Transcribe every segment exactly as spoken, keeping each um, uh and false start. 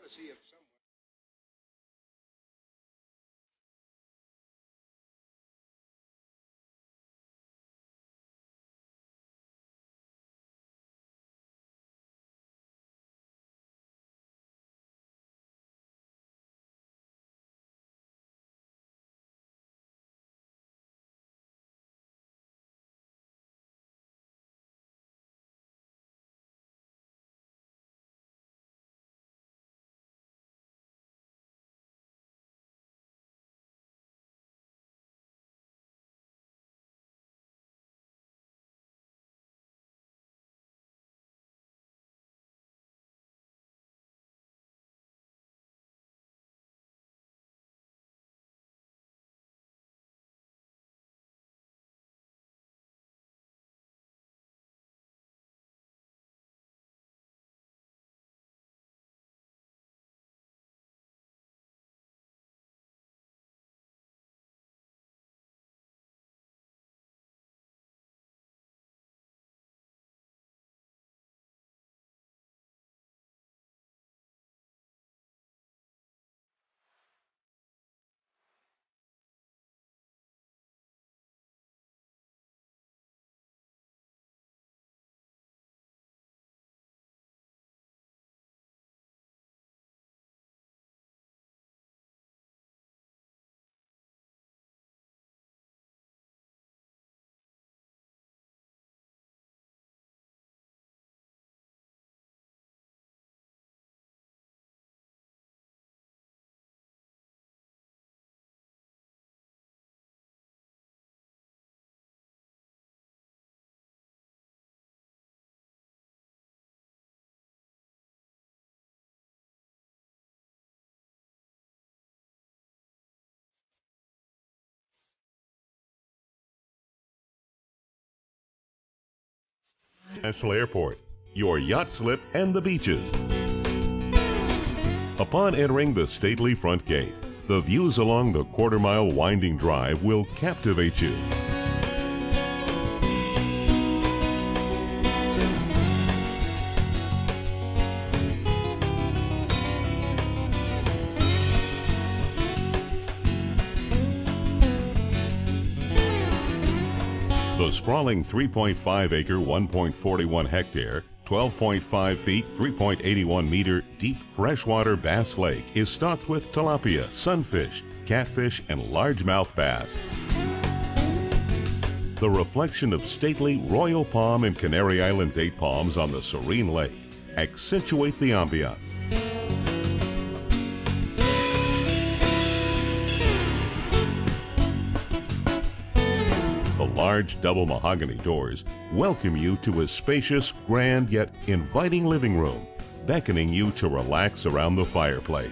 National Airport, your yacht slip, and the beaches. Upon entering the stately front gate, the views along the quarter-mile winding drive will captivate you. The sprawling three point five acre, one point four one hectare, twelve point five feet, three point eight one meter deep freshwater bass lake is stocked with tilapia, sunfish, catfish, and largemouth bass. The reflection of stately royal palm and Canary Island date palms on the serene lake accentuate the ambiance. The large double mahogany doors welcome you to a spacious, grand, yet inviting living room, beckoning you to relax around the fireplace.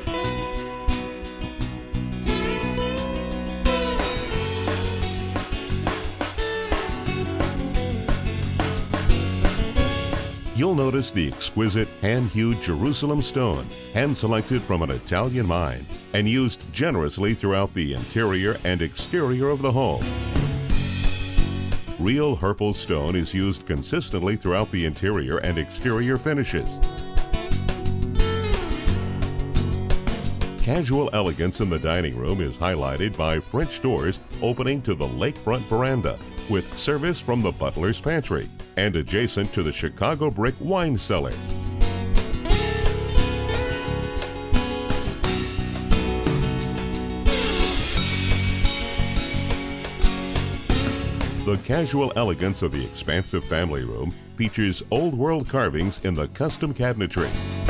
You'll notice the exquisite hand-hewed Jerusalem stone, hand-selected from an Italian mine and used generously throughout the interior and exterior of the home. Real Herpel stone is used consistently throughout the interior and exterior finishes. Casual elegance in the dining room is highlighted by French doors opening to the lakefront veranda, with service from the butler's pantry and adjacent to the Chicago brick wine cellar. The casual elegance of the expansive family room features old world carvings in the custom cabinetry.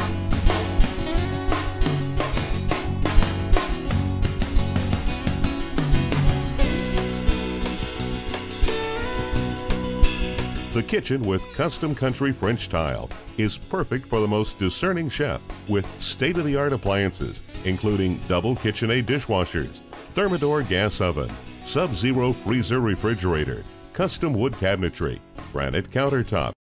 The kitchen with custom country French tile is perfect for the most discerning chef, with state-of-the-art appliances including double KitchenAid dishwashers, Thermador gas oven, Sub-Zero freezer refrigerator, custom wood cabinetry, granite countertop,